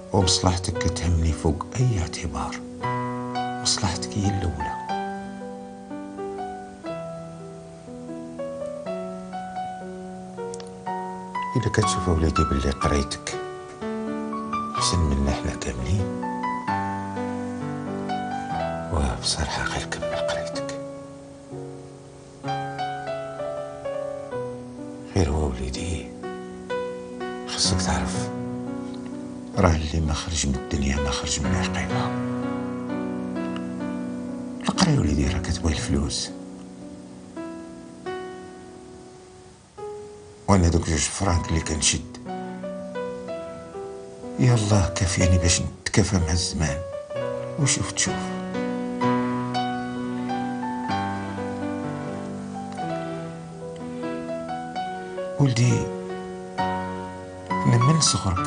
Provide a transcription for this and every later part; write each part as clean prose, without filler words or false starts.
ومصلحتك كتهمني فوق أي اعتبار. مصلحتك هي الأولى. إذا كتشوف أولادي باللي قريتك أحسن منا حنا كاملين، وبصراحة غير كمل قريتك. غير هو وليدي خصك تعرف راه اللي ما خرج من الدنيا ما خرج من عقيمة. القراية وليدي راه كتبغي الفلوس، وانا دوك 2 فرانك اللي كنشد يالله كافياني باش نتكافى مع الزمان. وشوف تشوف ولدي، انا من صغرك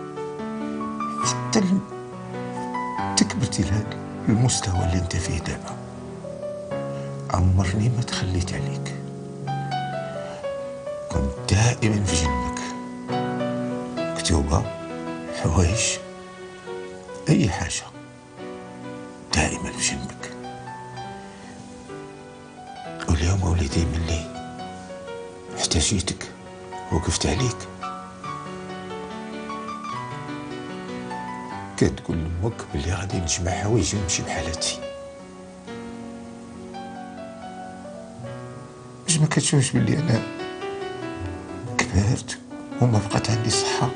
حتى تكبرتي لهذا المستوى اللي انت فيه دابا عمرني ما تخليت عليك. كنت دائما في جنبك، كتوبة، حوايج، اي حاجة، دائما في جنبك. واليوم وليدي ملي احتاجيتك وقفت عليك، كتقول لامك بلي غادي نجمع حوايجي ونمشي بحالتي. واش ما كتشوفش بلي انا كبرت وما بقات عندي صحة؟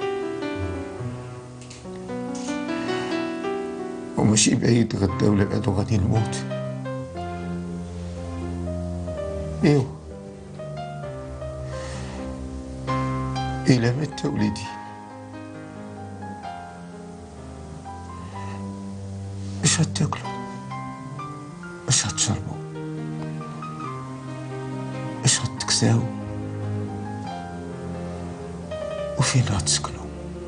وماشي بعيد غدا ولا بعدو غادي نموت. ايوا إلا مت وليدي اش غتاكلو؟ اش غتشربو؟ اش غتكساو؟ وفين غتسكنو؟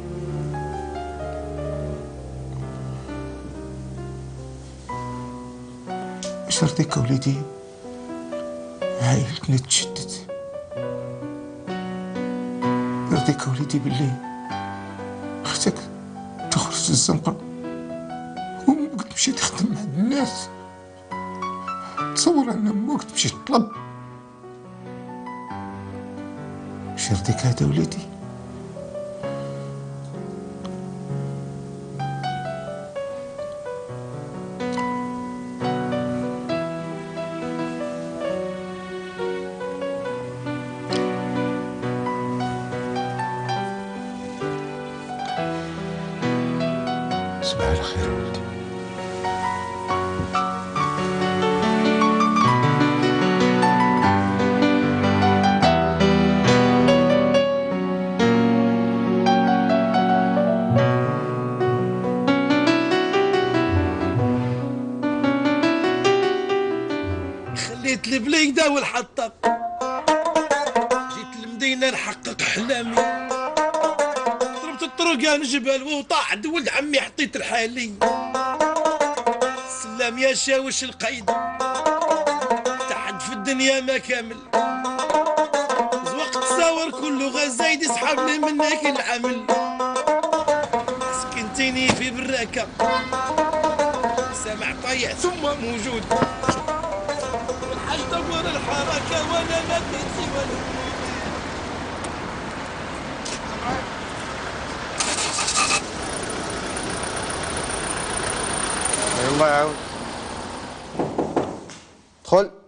اش رضيك وليدي عائلتنا تشدد؟ يرضيك وليدي باللي اختك تخرج للزنقة وامك تمشي تخدم عند الناس؟ تصور ان امك تمشي تطلب؟ واش يرضيك هذا وليدي؟ صباح الخير ولدي. خليت البليده والحطه، جيت المدينه نحقق احلامي، ضربت الطرق الجبل وطاح ولد عمي حطيت الحالي. سلام يا شاوش القيد، تحد في الدنيا ما كامل، زوقت تصاور كله غزايد يسحبني منك العمل. سكنتيني في براكه سامع طيع ثم موجود، والحاج دور الحركه وانا ما كنت ولا الله يعاون. ادخل.